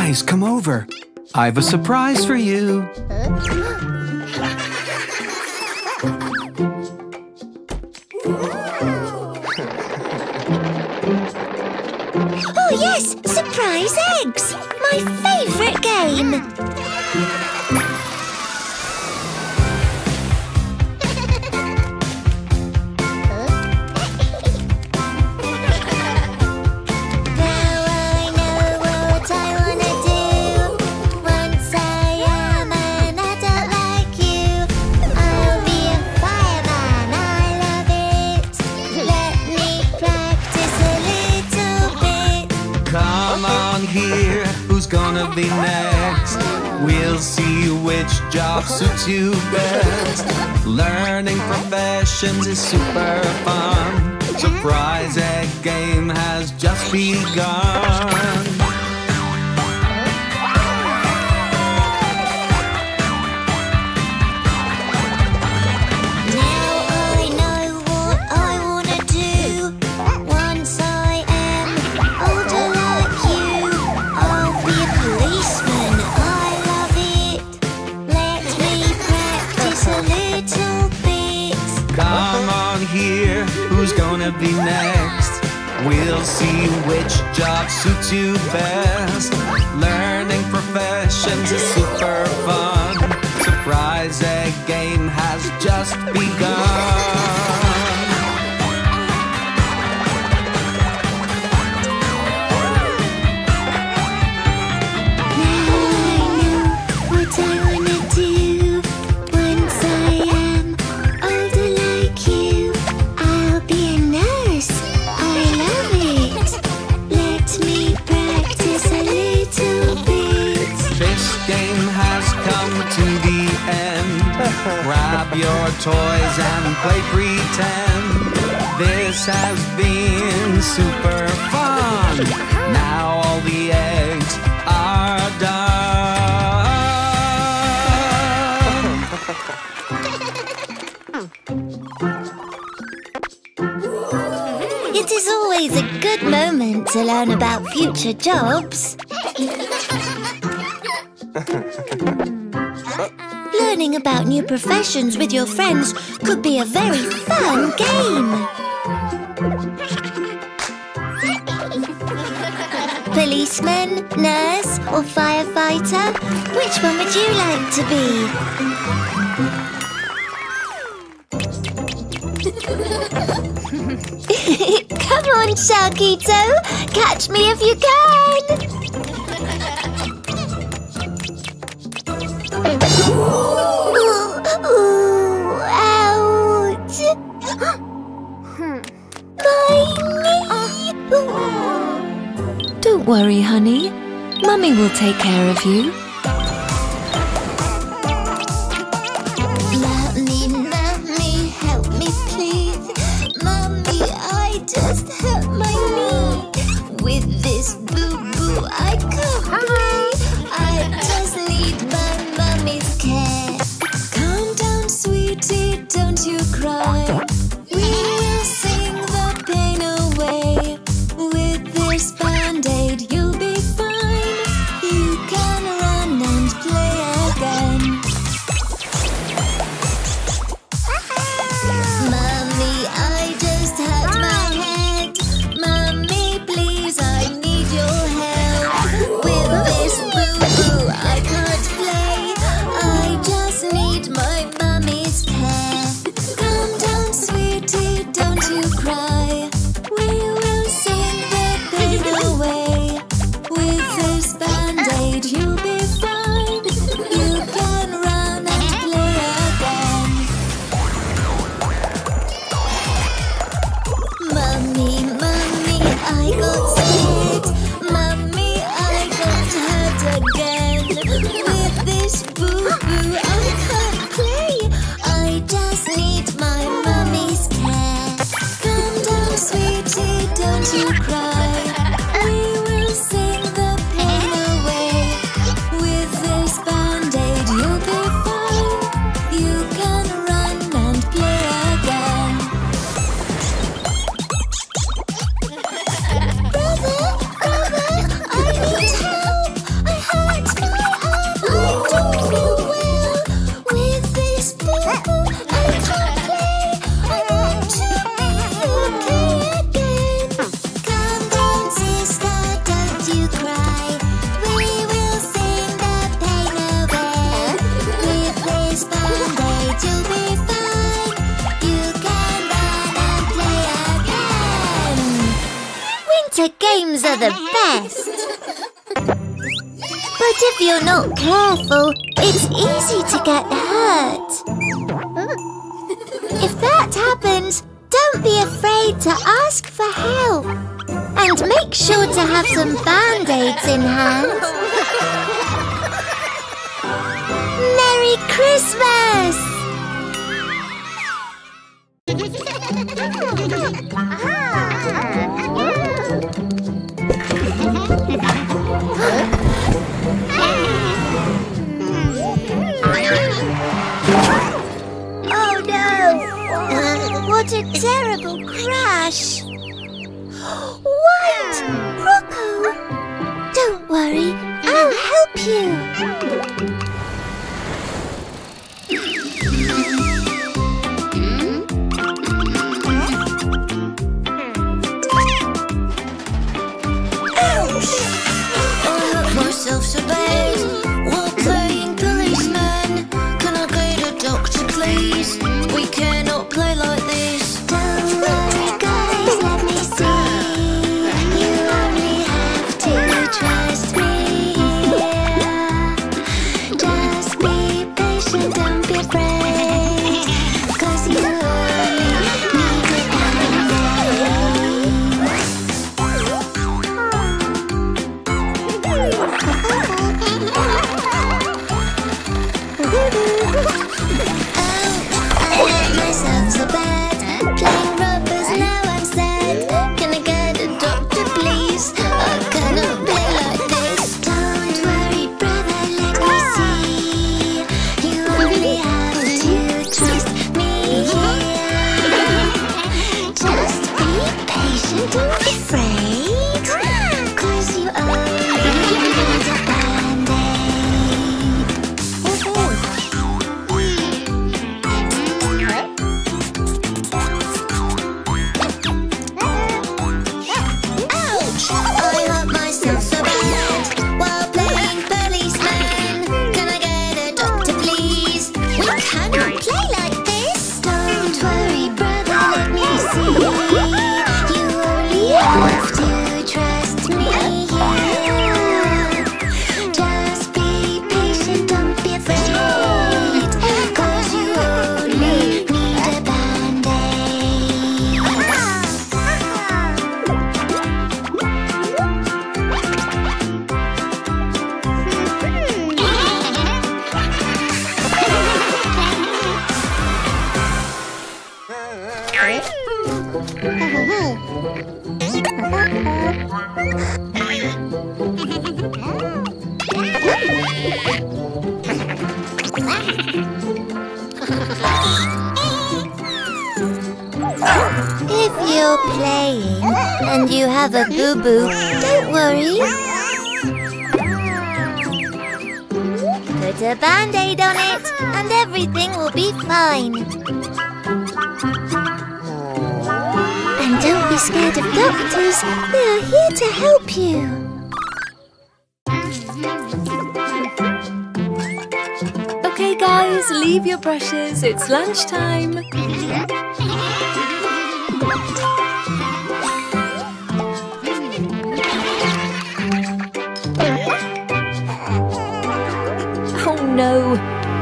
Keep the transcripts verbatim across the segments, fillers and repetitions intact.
Guys, come over. I've a surprise for you. Oh yes, surprise eggs! My favourite game! Gonna be next. We'll see which job suits you best. Learning professions is super fun. Surprise egg game has just begun. Be next. We'll see which job suits you best. Learning professions is super fun. Surprise egg game has just begun. Grab your toys and play pretend. This has been super fun. Now all the eggs are done. It is always a good moment to learn about future jobs. Learning about new professions with your friends could be a very fun game. Policeman, nurse or firefighter? Which one would you like to be? Come on, Sharkito! Catch me if you can! Ooh, ouch! My knee! Don't worry, honey. Mummy will take care of you. Mummy, Mummy, help me please. Mummy, I just hurt my knee. With this boo-boo I can't breathe. I just need my mummy's care. Calm down, sweetie, don't you cry. We will sing the pain away. With this band-aid you'll be fine. You can run and play again. Mummy, I just hurt my head. Winter games are the best. But if you're not careful, it's easy to get hurt. If that happens, don't be afraid to ask for help. And make sure to have some band-aids in hand. Merry Christmas! Oh no! What a terrible crash! What? Rocco! Don't worry, I'll help you. Ouch! I hurt myself so bad while playing policeman. Can I get a doctor, please? We cannot play like this. Don't worry, guys, let me see. You only have to trust me. Just be patient, don't be afraid. 'Cause you only need a I hurt myself so bad. Playing rubbers, now I'm sad. Can I get a doctor, please? I cannot play like this. Don't worry, brother, let me see. You only have to trust me here. Just be patient, don't be afraid. 'Cause you only need a band-aid. Ouch! I hurt myself so bad while playing policeman. Can I get a doctor, please? We cannot play like this. Don't worry, brother, let me see. You only have to trust me here. Just be patient, don't be afraid. 'Cause you only need a band-aid. If you're playing and you have a boo-boo, don't worry. Put a band-aid on it and everything will be fine. And don't be scared of doctors, they are here to help you. Okay, guys, leave your brushes. It's lunchtime. Oh no!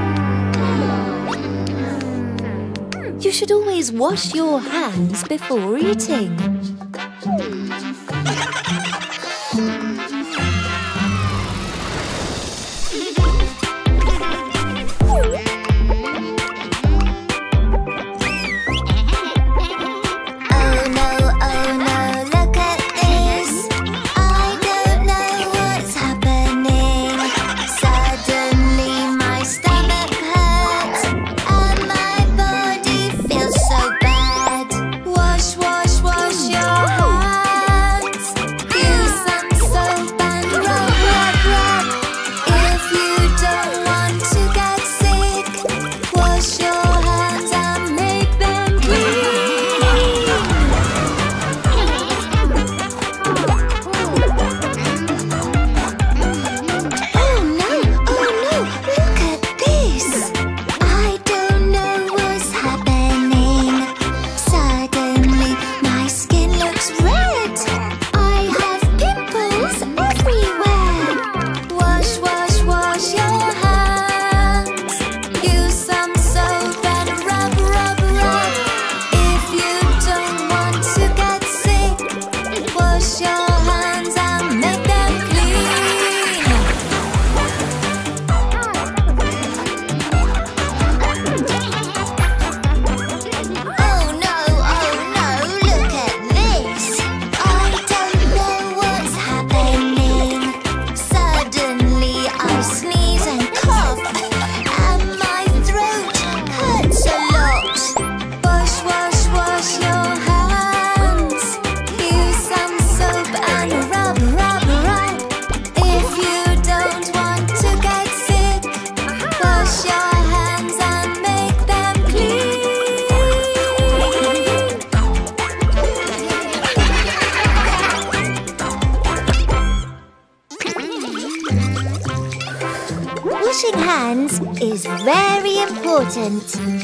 You should always wash your hands before eating. Oh no, oh no, look at this. I don't know what's happening. Suddenly my stomach hurts and my body feels so bad. Wash, wash, wash your wash your hands and make them clean. Oh no, oh no, look at this. I don't know what's happening. Suddenly I sneeze and cough, and my throat hurts a lot. Wash, wash, wash your hands. Use some soap and rub, rub, rub. If you don't want to get sick, wash your hands and make them clean. Washing hands is very important.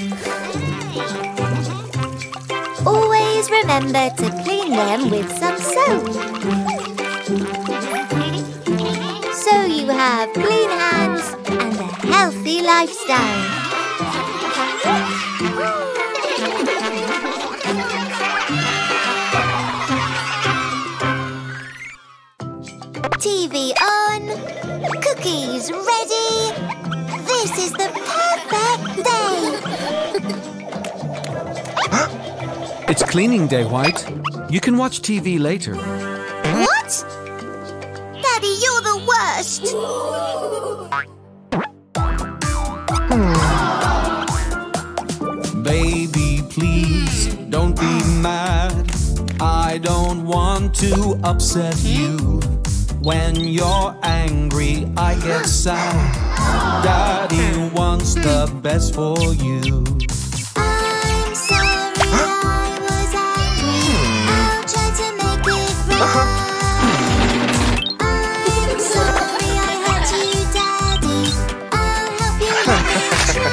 Always remember to clean them with some soap, so you have clean hands and a healthy lifestyle. T V on, cookies ready. This is the perfect day. It's cleaning day, White. You can watch T V later. What? Daddy, you're the worst. Baby, please don't be mad. I don't want to upset you. When you're angry, I get sad. Daddy wants the best for you. I'm sorry I was angry. I'll try to make it right. I'm sorry I hurt you, Daddy. I'll help you let me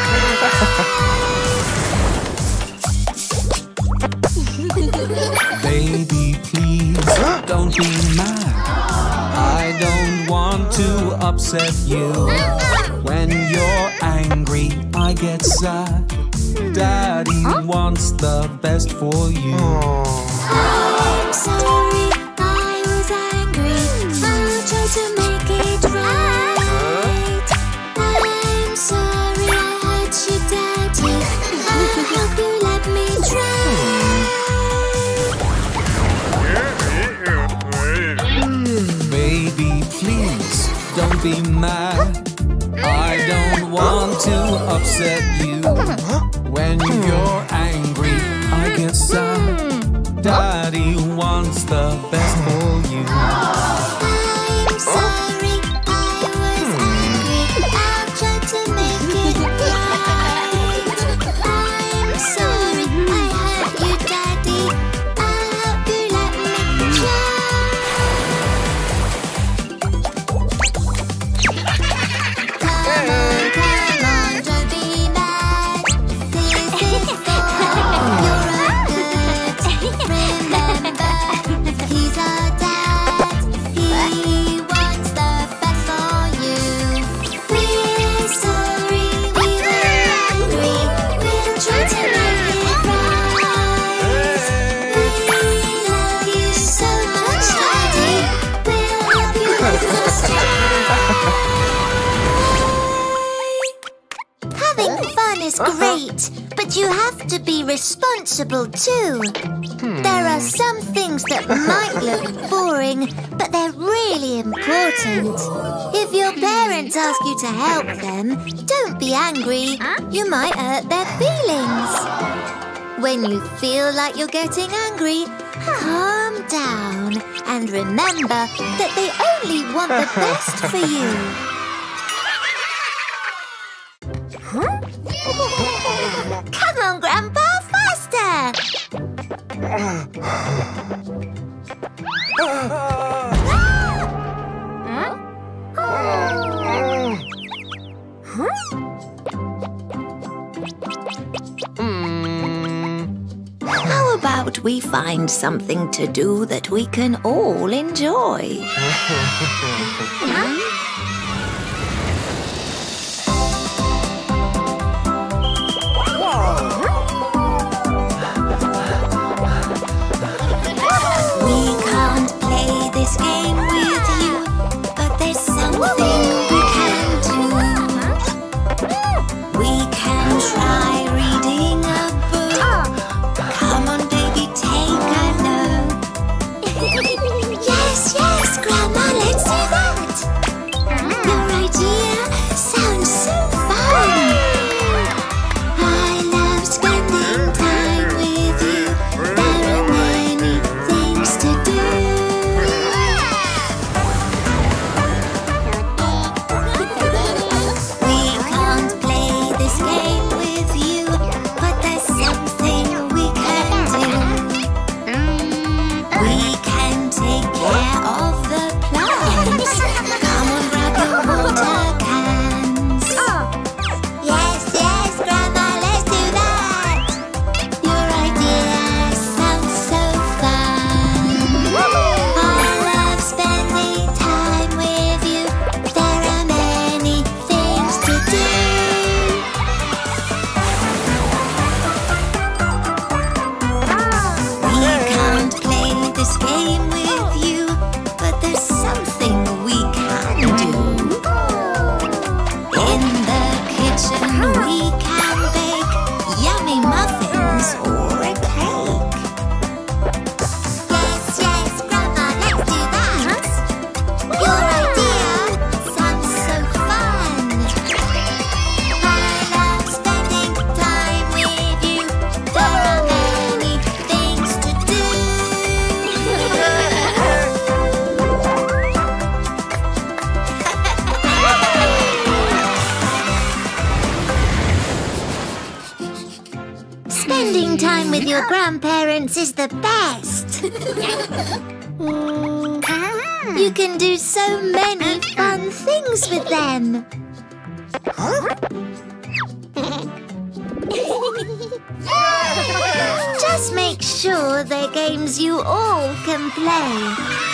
try. Baby, please don't be mad. I don't want to upset you. When you're angry, I get sad. Daddy wants the best for you. I'm sorry I was angry. I'll try to make it right. I'm sorry I hurt you, Daddy. I'll help you let me try. Baby, please don't be mad. I don't want to upset you. When you're angry, I get sad. Daddy wants the best for you. I'm sorry I was angry. I'll try to make it right. I'm sorry I hurt you, Daddy. I'll help you let me try. Come on, come on, don't be mad. This is for your own good. Remember, he's our dad. He wants the best for you. We're sorry we were angry. We'll try to make it right. We love you so much, Daddy. We'll help you with this try. Having fun is great, but you have to be responsible too. There are some things that might look boring, but they're really important. If your parents ask you to help them, don't be angry. You might hurt their feelings. When you feel like you're getting angry, calm down and remember that they only want the best for you. Come on, Grandpa, faster! How about we find something to do that we can all enjoy? We can't play your grandparents is the best. You can do so many fun things with them. Just make sure they're games you all can play.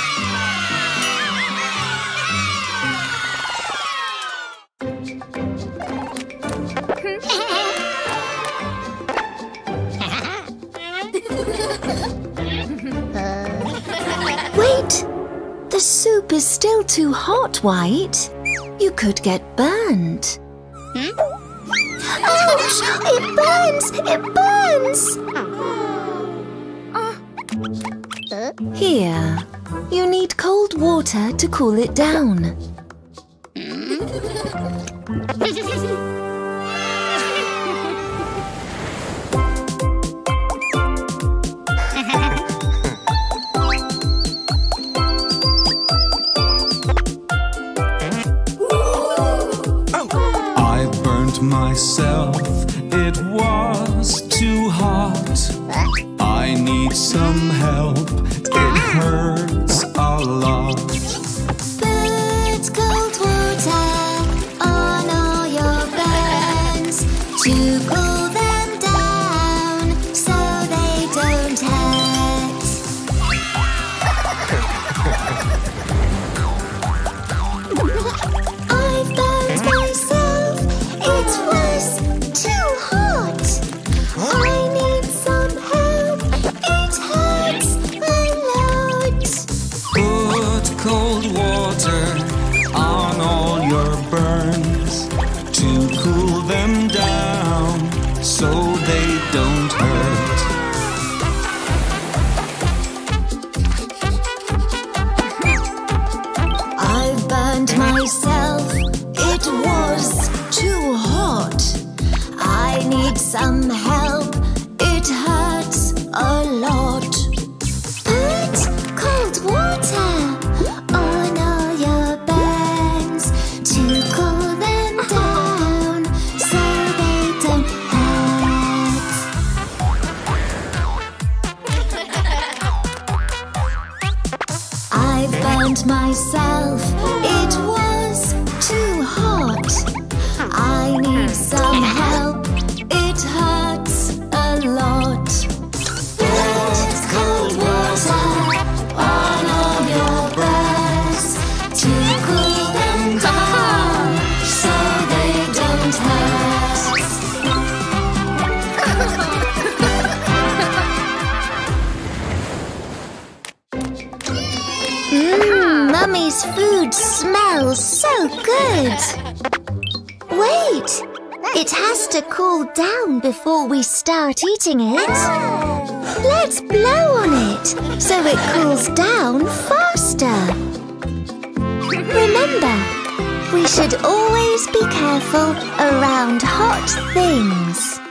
Wait! The soup is still too hot, White. You could get burnt. Ouch! It burns! It burns! Here, you need cold water to cool it down. Myself, it was too hot. I need some help, it hurts a lot. Put cold water on all your burns to cool them down so they don't hurt. I've burned myself. It was too hot. I need some help. It hurts a lot. Put cold water on all your burns to cool them down so they don't hurt. I've burned myself. It was too hot. I need some help. It hurts a lot. Put cold water on all your burns to cool them down so they don't hurt. I've burned myself. It was too hot. I need some help. It hurts a lot. Put cold water on all your burns to cool them down so they don't hurt. Mmm, Mummy's food smells so good. Wait! It has to cool down before we start eating it. Let's blow on it so it cools down faster. Remember, we should always be careful around hot things.